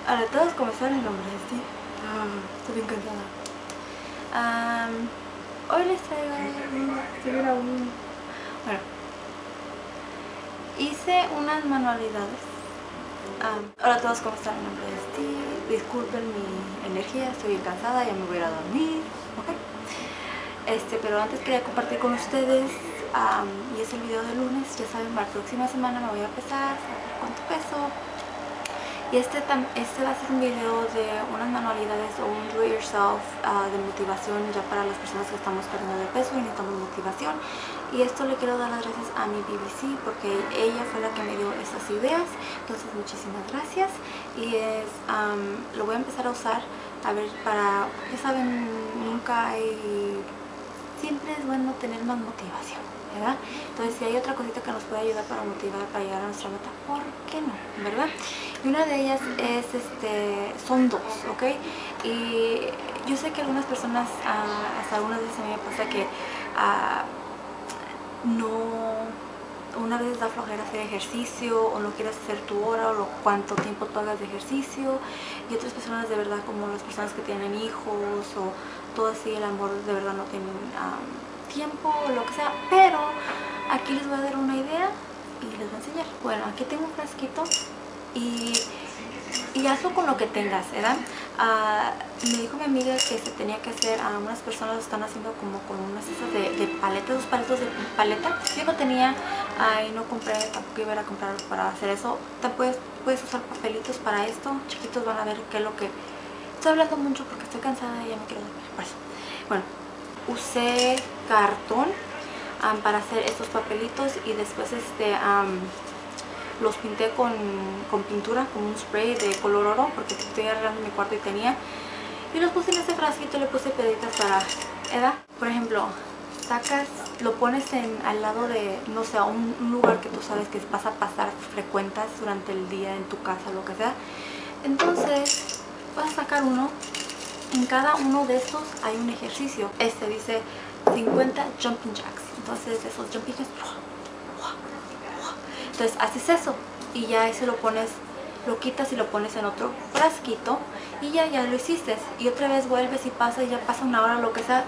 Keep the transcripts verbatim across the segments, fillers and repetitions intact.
Hola a todos, ¿cómo están? Mi nombre es Steve. Ah, estoy bien cansada. Um, hoy les traigo un, un... Bueno, hice unas manualidades. Um, hola a todos, ¿cómo están? Mi nombre es Steve. Disculpen mi energía, estoy bien cansada, ya me voy a ir a dormir. ¿Ok? Este, pero antes quería compartir con ustedes, um, y es el video de lunes. Ya saben, la próxima semana me voy a pesar, a ver cuánto peso. Y este, este va a ser un video de unas manualidades o un do it yourself uh, de motivación ya para las personas que estamos perdiendo de peso y necesitamos motivación. Y esto le quiero dar las gracias a mi B B C porque ella fue la que me dio estas ideas. Entonces muchísimas gracias. Y es, um, lo voy a empezar a usar, a ver, para, ya saben, nunca hay, siempre es bueno tener más motivación, ¿verdad? Entonces si hay otra cosita que nos puede ayudar para motivar, para llegar a nuestra meta, ¿por qué no? ¿Verdad? Y una de ellas es, este, son dos, ¿ok? Y yo sé que algunas personas, uh, hasta algunas veces a mí me pasa que uh, no, una vez da flojera hacer ejercicio o no quieres hacer tu hora o lo, cuánto tiempo tú hagas de ejercicio, y otras personas de verdad, como las personas que tienen hijos o todo así, el amor de verdad no tienen um, tiempo o lo que sea, pero aquí les voy a dar una idea y les voy a enseñar. Bueno, aquí tengo un frasquito y, y hazlo con lo que tengas, ¿verdad? Uh, me dijo mi amiga que se tenía que hacer, a uh, unas personas lo están haciendo como con unas esas de, de paletas, dos paletos de paleta. Yo no tenía uh, y no compré, tampoco iba a comprarlos para hacer eso. Te puedes, puedes usar papelitos para esto, chiquitos van a ver qué es lo que... Estoy hablando mucho porque estoy cansada y ya me quiero dormir, por eso. Bueno, usé cartón um, para hacer estos papelitos y después este... Um, los pinté con, con pintura, con un spray de color oro, porque estoy arreglando mi cuarto y tenía. Y los puse en este frasquito, le puse piedritas para Eda. Por ejemplo, sacas, lo pones en, al lado de, no sé, un, un lugar que tú sabes que vas a pasar frecuentas durante el día en tu casa, lo que sea. Entonces, vas a sacar uno. En cada uno de estos hay un ejercicio. Este dice cincuenta jumping jacks. Entonces, esos jumping jacks... Entonces haces eso y ya ese lo pones, lo quitas y lo pones en otro frasquito y ya, ya lo hiciste. Y otra vez vuelves y pasa y ya pasa una hora, lo que sea.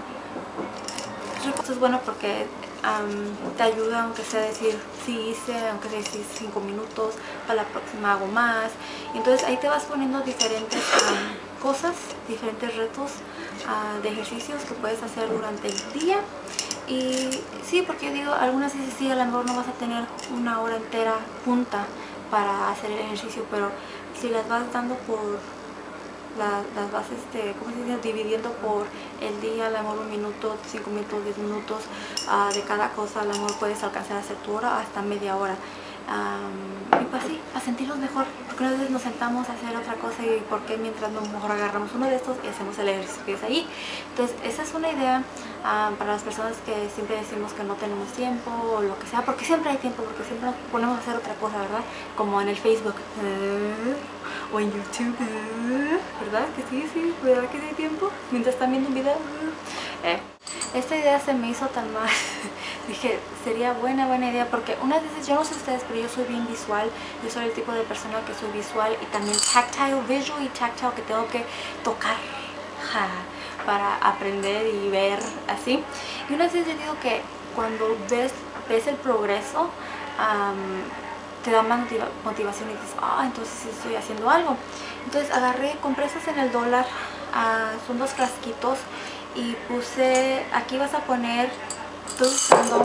Esto es bueno porque um, te ayuda, aunque sea decir, sí hice, aunque sea decir cinco minutos, para la próxima hago más. Y entonces ahí te vas poniendo diferentes um, cosas, diferentes retos uh, de ejercicios que puedes hacer durante el día. Y sí, porque yo digo, algunas veces sí, a lo mejor no vas a tener una hora entera junta para hacer el ejercicio, pero si las vas dando por, la, las vas, este, ¿cómo se dice? Dividiendo por el día, a lo mejor un minuto, cinco minutos, diez minutos uh, de cada cosa, a lo mejor puedes alcanzar a hacer tu hora hasta media hora. Um, y pues sí, a sentirnos mejor, porque a veces nos sentamos a hacer otra cosa y porque mientras no mejor agarramos uno de estos y hacemos el ejercicio que es ahí. Entonces esa es una idea um, para las personas que siempre decimos que no tenemos tiempo o lo que sea, porque siempre hay tiempo, porque siempre nos ponemos a hacer otra cosa, ¿verdad? Como en el Facebook uh, o en YouTube, uh, ¿verdad? Que sí, sí, ¿verdad que sí hay tiempo? Mientras están viendo un video. Uh. Eh. Esta idea se me hizo tan mal. Dije, sería buena, buena idea, porque unas veces, yo no sé ustedes, pero yo soy bien visual. Yo soy el tipo de persona que soy visual y también tactile, visual y tactile, que tengo que tocar ja, para aprender y ver así. Y unas veces yo digo que cuando ves, ves el progreso, um, te da más motiva motivación y dices, ah, oh, entonces sí estoy haciendo algo. Entonces agarré, compré esas en el dólar, uh, son dos frasquitos. Y puse, aquí vas a poner, estoy usando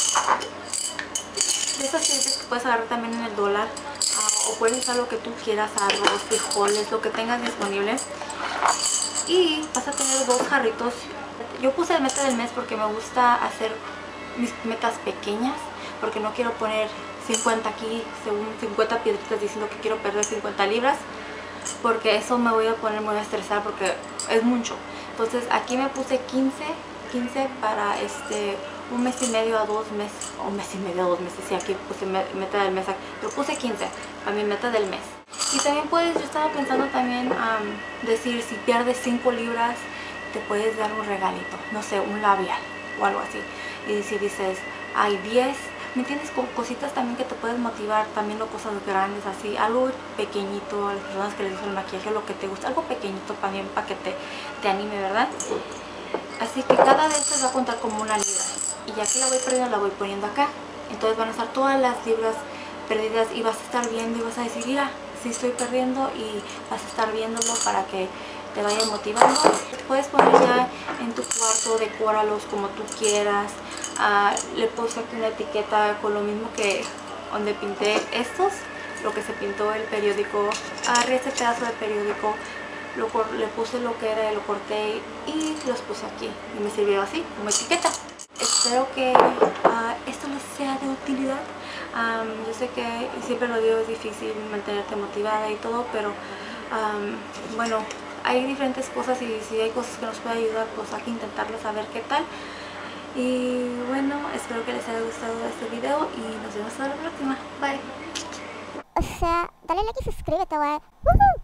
de esas piezas que puedes agarrar también en el dólar, uh, o puedes usar lo que tú quieras, arroz, frijoles, lo que tengas disponible. Y vas a tener dos jarritos. Yo puse el meta del mes porque me gusta hacer mis metas pequeñas, porque no quiero poner cincuenta aquí, según cincuenta piedritas diciendo que quiero perder cincuenta libras, porque eso me voy a poner, me voy a estresar porque es mucho. Entonces aquí me puse quince, quince para este un mes y medio a dos meses, un mes y medio a dos meses, sí, aquí puse meta del mes, pero puse quince para mi meta del mes. Y también puedes, yo estaba pensando también um, decir, si pierdes cinco libras, te puedes dar un regalito, no sé, un labial o algo así. Y si dices, hay diez, ¿me entiendes? Con cositas también que te pueden motivar, también no cosas grandes, así, algo pequeñito, a las personas que les gusta el maquillaje, lo que te gusta, algo pequeñito también para que te, te anime, ¿verdad? Así que cada de estas va a contar como una libra, y ya que la voy perdiendo, la voy poniendo acá. Entonces van a estar todas las libras perdidas y vas a estar viendo y vas a decir, mira, sí estoy perdiendo, y vas a estar viéndolo para que te vayas motivando. Puedes poner ya en tu cuarto, decóralos como tú quieras. Uh, le puse aquí una etiqueta con lo mismo que donde pinté estos, lo que se pintó el periódico. Agarré este pedazo de periódico, lo, le puse lo que era, lo corté y los puse aquí y me sirvió así como etiqueta. Espero que uh, esto les sea de utilidad. Um, yo sé que siempre lo digo, es difícil mantenerte motivada y todo, pero um, bueno, hay diferentes cosas, y si hay cosas que nos pueden ayudar, pues hay que intentarlas, a ver qué tal. Y bueno, espero que les haya gustado este video y nos vemos hasta la próxima. Bye. O sea, dale like y suscríbete, wey.